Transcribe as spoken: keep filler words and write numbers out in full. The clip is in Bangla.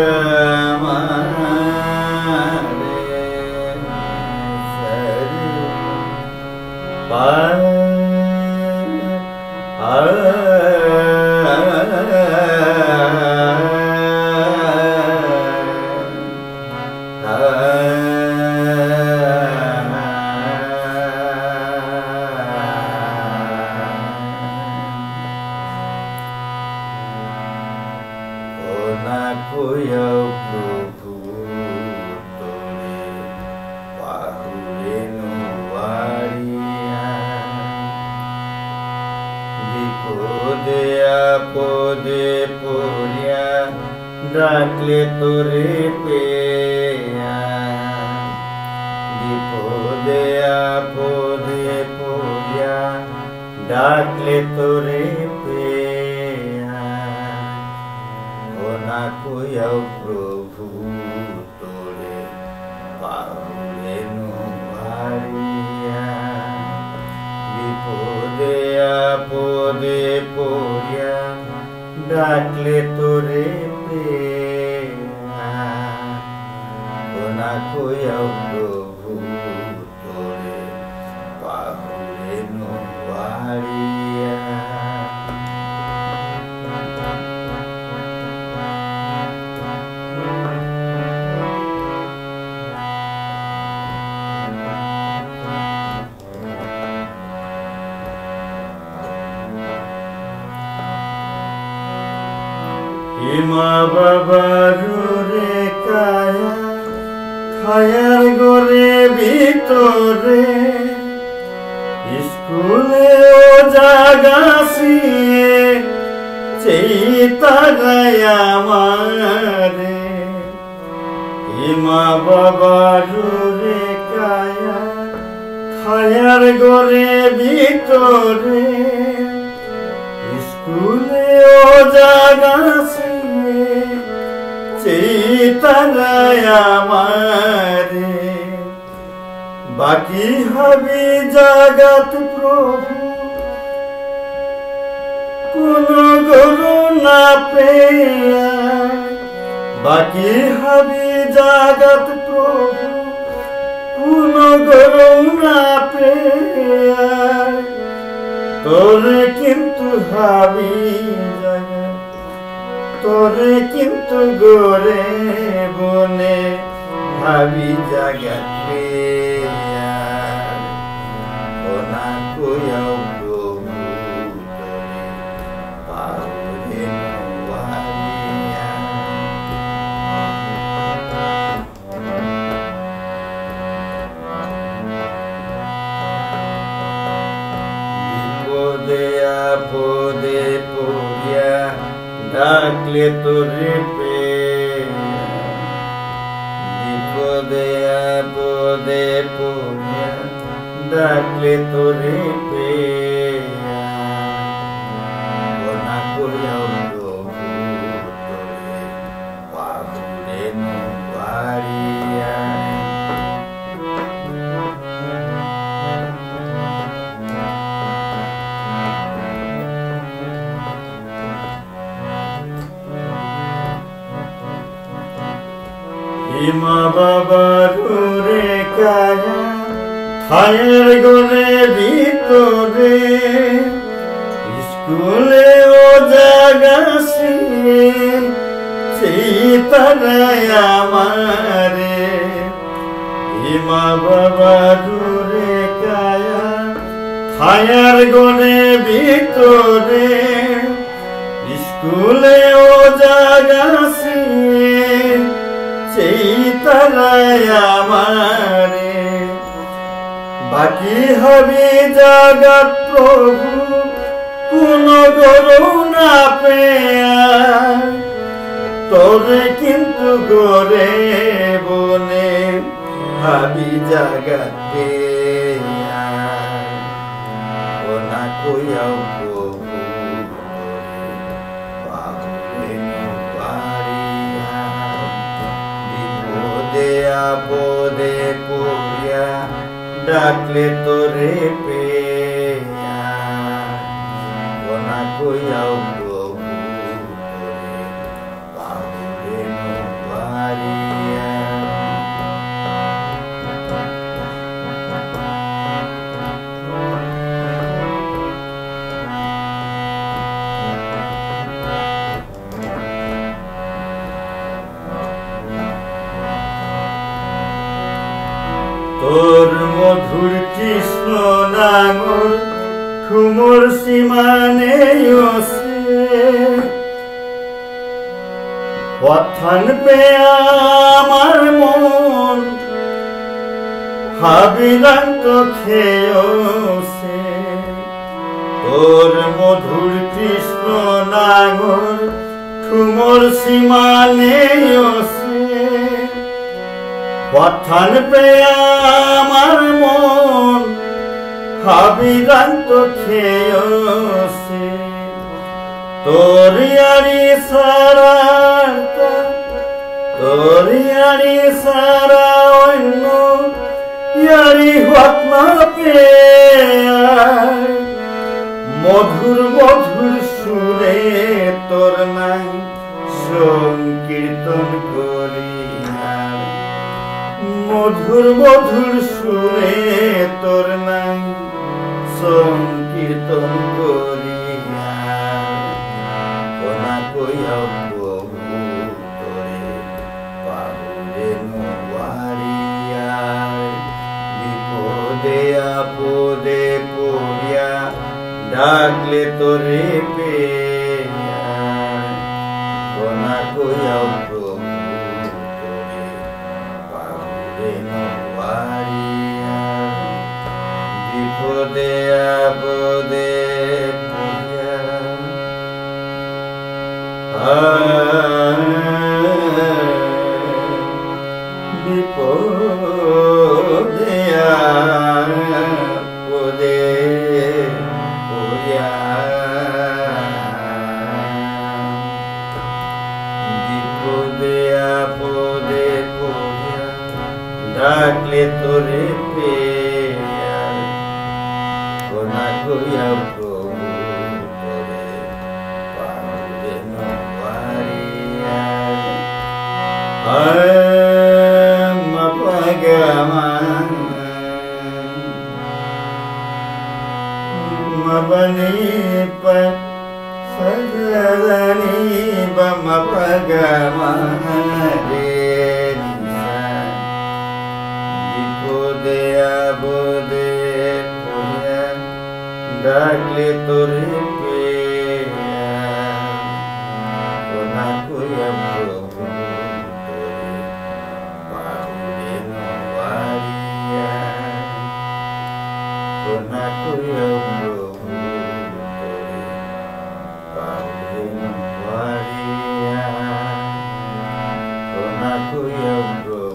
ডাকলে তোরে পেয়া বিপদে আপদে পড়িয়া ডাকলে তোরে পেয়া কোনা কইয়াও প্রভু তোরে পাউলেনু হারিয়া বিপদে আপদে পড়িয়া ডাকলে তোরে পেয়া কোনা কইয়াও প্রভু তোরে পাউলেনু হারিয়া মা বাবার রে কায়া খায়ার গরে ভিতরে স্কুলে ও জাগাছি চেতা গায়া আমারে মা বাবার রে কায়া খায়ার গরে ভিতরে স্কুলে ও জাগাছি চেতনায় আমারে বাকি হবে জগৎ প্রভু কোন গুরু না পেয়া বাকি হবে জগৎ প্রভু কোন গুরু না পেয়া তোরে কিন্তু হাবি তোরে কিন্তু গোরে বনে হাবি জাগাতে কোনা কইয়াও প্রভু তোরে পাউলেনু হারিয়া বিপদে আপদে পড়িয়া ডাকলে তোরে পেয়া বিপদে আপদে পড়িয়া ডাকলে তোরে পেয়া কোনা কইয়াও প্রভু তোরে পাউলেনু হারিয়া মা বাবার রে কায়া খায়ের গরে ভিতরে স্কুলে ও জাগাছি চেতনায় আমারে মা বাবার রে কায়া খায়ের গরে ভিতরে স্কুলে ও জাগাছি চেতনায় আমারে বাকি হবে জগৎ প্রভু কোন গুরু না পেয়া তোরে কিন্তু গোরে বনে ভাবি জগতে কোনা কইয়াও প্রভু আপদে পড়িয়া ডাকলে তোরে পেয়া কোনা কইয়াও প্রভু তোরে পাউলেনু মধুর কৃষ্ণ ডাঙর ঠুমর সীমানে পথান পে আমার মন হাবিলান্ত খেয়েছে তোর মধুর কৃষ্ণ ডাঙর ঠুমর সীমানে পথান পে আমার মন হাবিলান্ত খেয়েছে তোর ইয়ারি সারা তোর ইয়ারি সারা অন্য ইয়ারি হত্ন পে মধুর মধুর সুরে তোর নাই সংকীর্তন করি মধুর মধুর সুরে তোর নাই সংকীর্তন করি কোনা কইয়াও প্রভু তোরে পাবরে নোয়ারিয়া বিপদে আপদে পড়িয়া ডাকলে তোরে পেয়া কোনা কইয়াও প্রভু তোরে পাবরে নোয়ারিয়া বিপদে আপদে পড়িয়া বিপদে আপদে পড়িয়া বিপদে আপদে পড়িয়া ডাকলে তোরে পেয়া কোনা কইয়া প্রভু তোরে পাবরে নোয়ারিয়া মবনি প সজনি বম পগমরে বিপদে আপদে পড়িয়া ডাকলে তোরে পেয়া কোনা কইয়া প্রভু তোরে পাবরে নোয়ারিয়া কোনা কইয়া প্রভু তোরে পাবরে নোয়ারিয়া কোনা কইয়া